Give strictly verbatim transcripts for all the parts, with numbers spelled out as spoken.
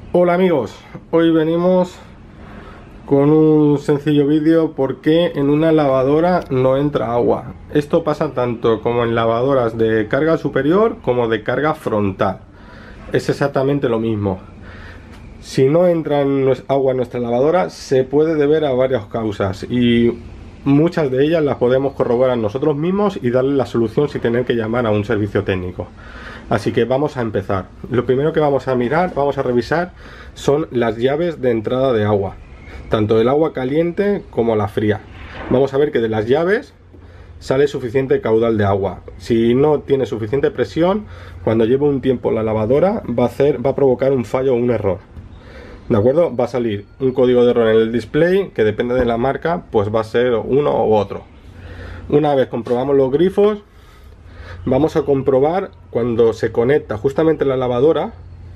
Hola amigos, hoy venimos con un sencillo vídeo porque en una lavadora no entra agua. Esto pasa tanto como en lavadoras de carga superior como de carga frontal. Es exactamente lo mismo. Si no entra agua en nuestra lavadora se puede deber a varias causas y muchas de ellas las podemos corroborar nosotros mismos y darle la solución sin tener que llamar a un servicio técnico. Así que vamos a empezar. Lo primero que vamos a mirar, vamos a revisar, son las llaves de entrada de agua, tanto del agua caliente como la fría. Vamos a ver que de las llaves sale suficiente caudal de agua. Si no tiene suficiente presión, cuando lleve un tiempo la lavadora va a hacer, va a provocar un fallo o un error. ¿De acuerdo? Va a salir un código de error en el display que depende de la marca, pues va a ser uno u otro. Una vez comprobamos los grifos, vamos a comprobar cuando se conecta justamente la lavadora,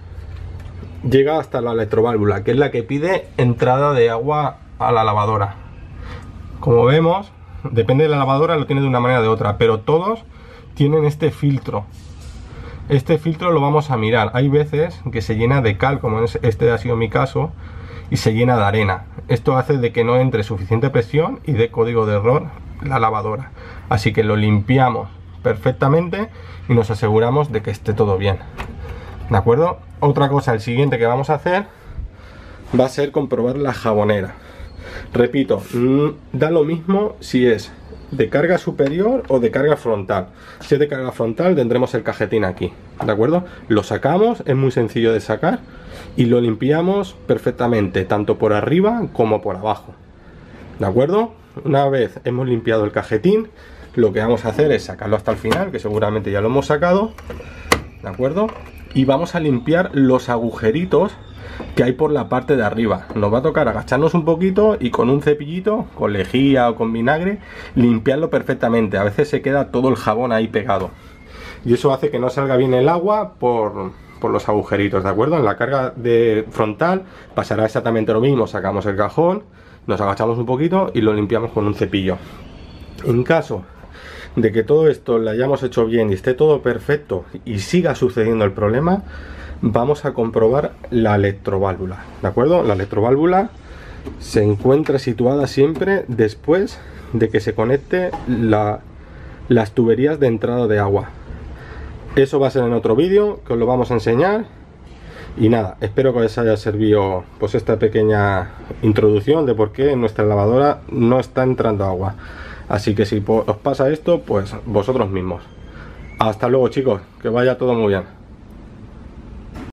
llega hasta la electroválvula, que es la que pide entrada de agua a la lavadora. Como vemos, depende de la lavadora, lo tiene de una manera o de otra, pero todos tienen este filtro. Este filtro lo vamos a mirar. Hay veces que se llena de cal, como este ha sido mi caso, y se llena de arena. Esto hace de que no entre suficiente presión y dé código de error la lavadora. Así que lo limpiamos perfectamente y nos aseguramos de que esté todo bien. ¿De acuerdo? Otra cosa, el siguiente que vamos a hacer va a ser comprobar la jabonera. Repito, da lo mismo si es de carga superior o de carga frontal. Si es de carga frontal tendremos el cajetín aquí, ¿de acuerdo? Lo sacamos, es muy sencillo de sacar y lo limpiamos perfectamente, tanto por arriba como por abajo, ¿de acuerdo? Una vez hemos limpiado el cajetín, lo que vamos a hacer es sacarlo hasta el final, que seguramente ya lo hemos sacado, ¿de acuerdo? Y vamos a limpiar los agujeritos que hay por la parte de arriba. Nos va a tocar agacharnos un poquito y con un cepillito, con lejía o con vinagre, limpiarlo perfectamente. A veces se queda todo el jabón ahí pegado y eso hace que no salga bien el agua por, por los agujeritos, ¿de acuerdo? En la carga de frontal pasará exactamente lo mismo. Sacamos el cajón, nos agachamos un poquito y lo limpiamos con un cepillo. En caso de que todo esto lo hayamos hecho bien y esté todo perfecto y siga sucediendo el problema, vamos a comprobar la electroválvula, ¿de acuerdo? La electroválvula se encuentra situada siempre después de que se conecte la, las tuberías de entrada de agua. Eso va a ser en otro vídeo que os lo vamos a enseñar. Y nada, espero que os haya servido pues esta pequeña introducción de por qué en nuestra lavadora no está entrando agua. Así que si os pasa esto, pues vosotros mismos. Hasta luego chicos, que vaya todo muy bien.